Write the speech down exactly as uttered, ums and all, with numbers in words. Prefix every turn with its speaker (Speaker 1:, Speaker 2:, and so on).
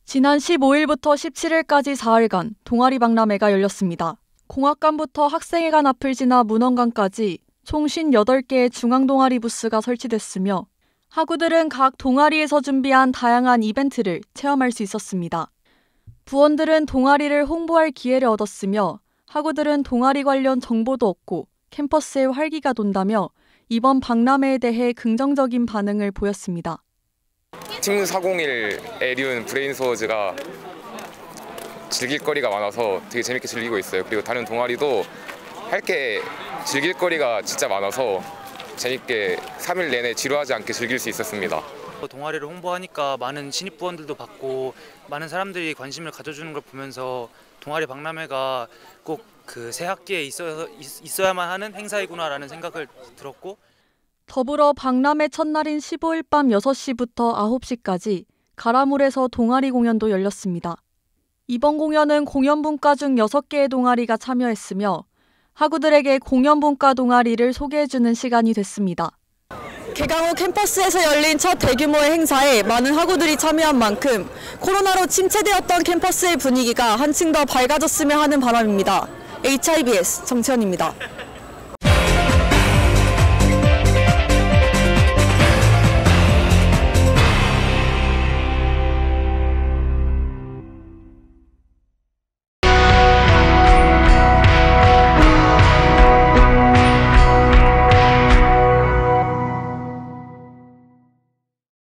Speaker 1: 지난 십오일부터 십칠일까지 사흘간 동아리 박람회가 열렸습니다. 공학관부터 학생회관 앞을 지나 문헌관까지 총 오십팔 개의 중앙동아리 부스가 설치됐으며 학우들은 각 동아리에서 준비한 다양한 이벤트를 체험할 수 있었습니다. 부원들은 동아리를 홍보할 기회를 얻었으며 학우들은 동아리 관련 정보도 얻고 캠퍼스에 활기가 돈다며 이번 박람회에 대해 긍정적인 반응을 보였습니다.
Speaker 2: 팀 사공일 에리온 브레인스워즈가 즐길 거리가 많아서 되게 재밌게 즐기고 있어요. 그리고 다른 동아리도 할 게 즐길 거리가 진짜 많아서 재밌게 삼 일 내내 지루하지 않게 즐길 수 있었습니다.
Speaker 3: 동아리를 홍보하니까 많은 신입 부원들도 받고 많은 사람들이 관심을 가져주는 걸 보면서 동아리 박람회가 꼭 그 새 학기에 있어, 있어야만 하는 행사이구나라는 생각을 들었고,
Speaker 1: 더불어 박람회 첫날인 십오일 밤 여섯 시부터 아홉 시까지 가라물에서 동아리 공연도 열렸습니다. 이번 공연은 공연분과 중 여섯 개의 동아리가 참여했으며 학우들에게 공연분과 동아리를 소개해주는 시간이 됐습니다. 개강 후 캠퍼스에서 열린 첫 대규모의 행사에 많은 학우들이 참여한 만큼 코로나로 침체되었던 캠퍼스의 분위기가 한층 더 밝아졌으면 하는 바람입니다. 에이치아이비에스 정채연입니다.